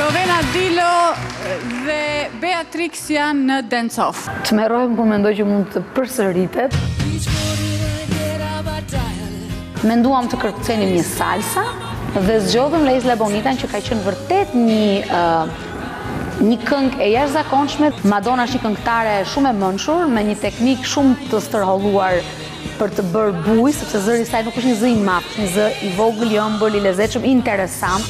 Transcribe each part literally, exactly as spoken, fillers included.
Rovena Dilo dhe Beatrix janë në Dance Off. Të merrohem kur mendoj që mund të përsëritet. Menduam të kërcenim një salsa dhe zgjodhëm La Isla Bonita që ka qenë vërtet një uh, një këngë e jashtëzakonshme. Madonna është një këngëtare shumë e mençur me një teknik shumë të stërholluar për të bërë buj, sepse zëri i saj nuk është një zë i madh, është një zë i vogël, i ëmbël, i lezetshëm, interesant.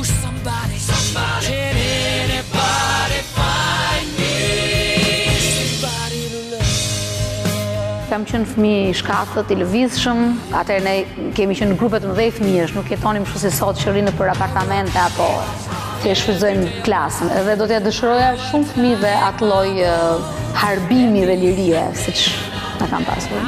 Kam qenë fëmijë i shkathët, i lëvizshëm, atëherë ne kemi qenë në grupe të mëdhej fëmijësh, nuk jetonim kështu si sot që rrinë për apartamente apo të shfrytëzojnë klasën. Edhe do t'ja dëshiroja shumë fëmijëve atë lloj uh, harbimi dhe lirie, siç na kam pasur.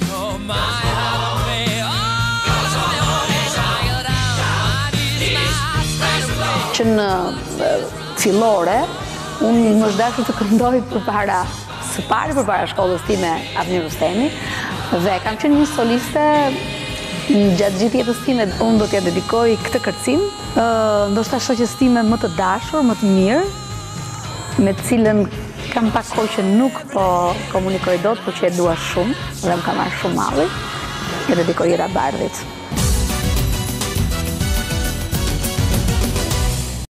Që në uh, fillore, unë më është dashur të këndoj përpara së pari përpara shkollës time Avni Rustemi dhe kam qenë një soliste gjatë gjithë jetës time. Unë do t'ja dedikoj këtë kërcim uh, ndoshta shoqes time më të dashur, më të mirë, me të cilën kam pak kohë që nuk po komunikoj dot, por që e dua shumë dhe më ka marrë shumë malli. Ja dedikoj Ira Bardhit.